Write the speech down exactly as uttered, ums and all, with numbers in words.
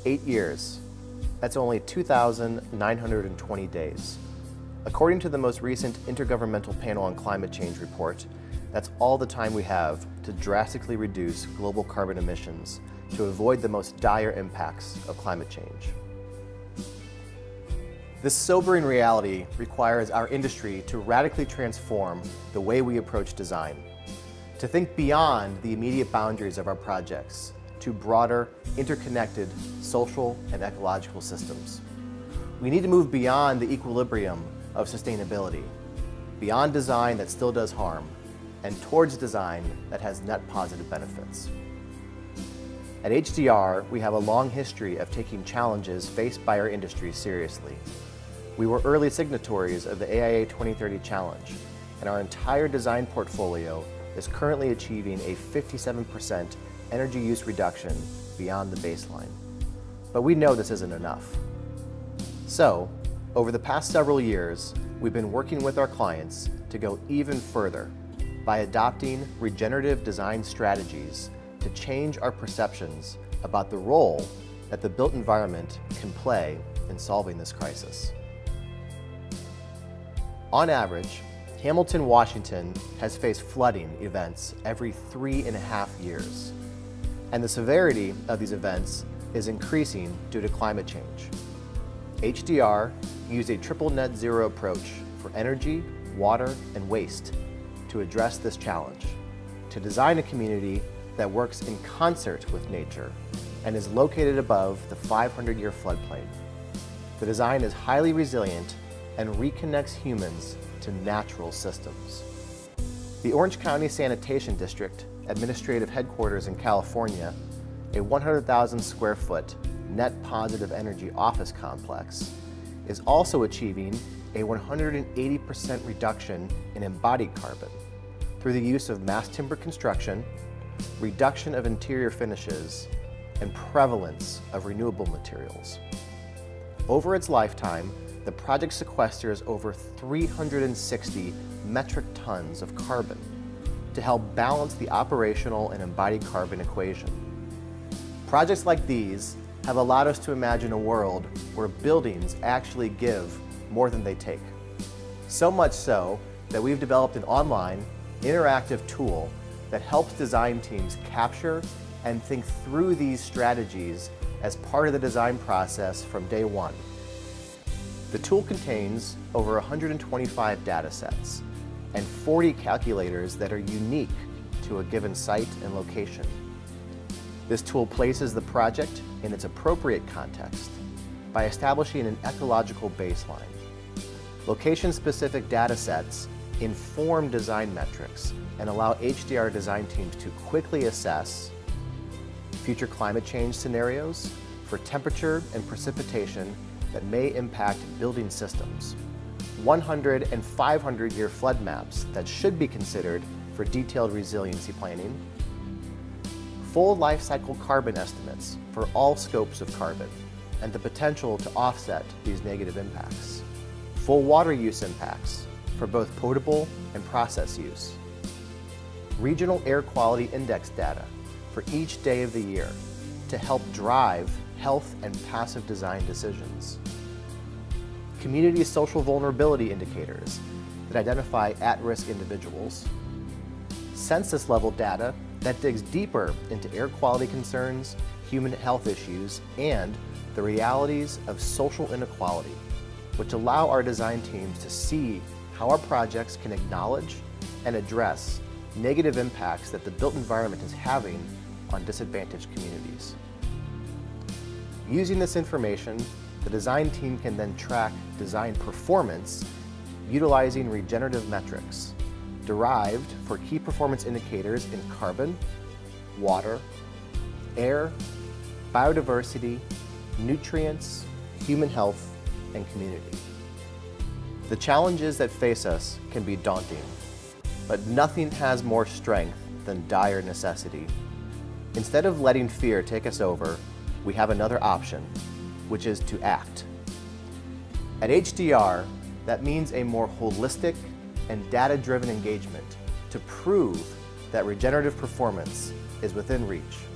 Eight years. That's only two thousand nine hundred twenty days. According to the most recent Intergovernmental Panel on Climate Change report, that's all the time we have to drastically reduce global carbon emissions to avoid the most dire impacts of climate change. This sobering reality requires our industry to radically transform the way we approach design, to think beyond the immediate boundaries of our projects to broader, interconnected social and ecological systems. We need to move beyond the equilibrium of sustainability, beyond design that still does harm, and towards design that has net positive benefits. At H D R, we have a long history of taking challenges faced by our industry seriously. We were early signatories of the A I A twenty thirty Challenge, and our entire design portfolio is currently achieving a fifty-seven percent energy use reduction beyond the baseline. But we know this isn't enough. So, over the past several years, we've been working with our clients to go even further by adopting regenerative design strategies to change our perceptions about the role that the built environment can play in solving this crisis. On average, Hamilton, Washington has faced flooding events every three and a half years. And the severity of these events is increasing due to climate change. H D R used a triple net zero approach for energy, water, and waste to address this challenge, to design a community that works in concert with nature and is located above the five hundred year floodplain. The design is highly resilient and reconnects humans to natural systems. The Orange County Sanitation District Administrative Headquarters in California, a one hundred thousand square foot net positive energy office complex, is also achieving a one hundred eighty percent reduction in embodied carbon through the use of mass timber construction, reduction of interior finishes, and prevalence of renewable materials. Over its lifetime, the project sequesters over three hundred sixty metric tons of carbon to help balance the operational and embodied carbon equation. Projects like these have allowed us to imagine a world where buildings actually give more than they take. So much so that we've developed an online, interactive tool that helps design teams capture and think through these strategies as part of the design process from day one. The tool contains over one hundred twenty-five data sets and forty calculators that are unique to a given site and location. This tool places the project in its appropriate context by establishing an ecological baseline. Location-specific data sets inform design metrics and allow H D R design teams to quickly assess future climate change scenarios for temperature and precipitation that may impact building systems, one hundred and five hundred year flood maps that should be considered for detailed resiliency planning, full life cycle carbon estimates for all scopes of carbon and the potential to offset these negative impacts, full water use impacts for both potable and process use, regional air quality index data for each day of the year to help drive health and passive design decisions, community social vulnerability indicators that identify at-risk individuals, census-level data that digs deeper into air quality concerns, human health issues, and the realities of social inequality, which allow our design teams to see how our projects can acknowledge and address negative impacts that the built environment is having on disadvantaged communities. Using this information, the design team can then track design performance utilizing regenerative metrics derived for key performance indicators in carbon, water, air, biodiversity, nutrients, human health, and community. The challenges that face us can be daunting, but nothing has more strength than dire necessity. Instead of letting fear take us over, we have another option, which is to act. At H D R, that means a more holistic and data-driven engagement to prove that regenerative performance is within reach.